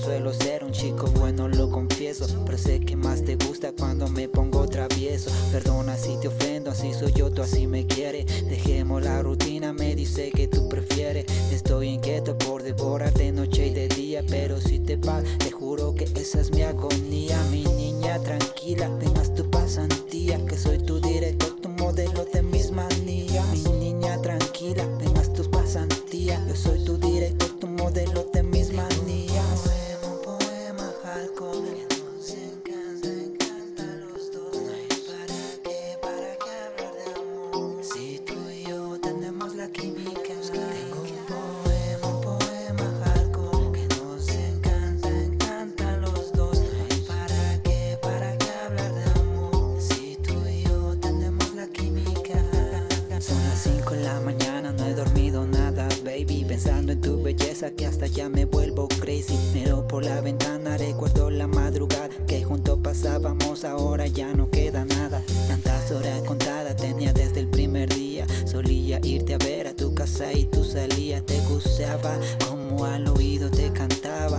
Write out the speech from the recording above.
suelo ser un chico bueno, lo confieso, pero sé que más te gusta cuando me pongo travieso. Perdona si te ofendo, así soy yo, tú así me quieres. Dejemos la rutina, me dice que tú prefieres. Estoy inquieto por devorarte noche y de día, pero si te vas, te juro que esa es mi agonía. Mi niña tranquila, ven haz tu pasantía, que soy tu director, tu modelo de mis manías. Mi niña tranquila, ven haz tu pasantía, yo soy tu director, tu modelo de mis manías. Un poema hardcore que nos encanta a los dos. ¿Para qué hablar de amor? Si tú y yo tenemos la química. Tengo un poema hardcore que nos encanta a los dos. ¿Para qué hablar de amor? Si tú y yo tenemos la química. Son las 5 de la mañana, no he dormido nada, baby. Pensando en tu belleza que hasta ya me vuelvo crazy. Miro por la ventana, recuerdo la madrugada que juntos pasábamos, ahora ya no queda nada. Tantas horas contadas tenía desde el primer día. Solía irte a ver a tu casa y tú salías. Te gustaba como al oído te cantaba.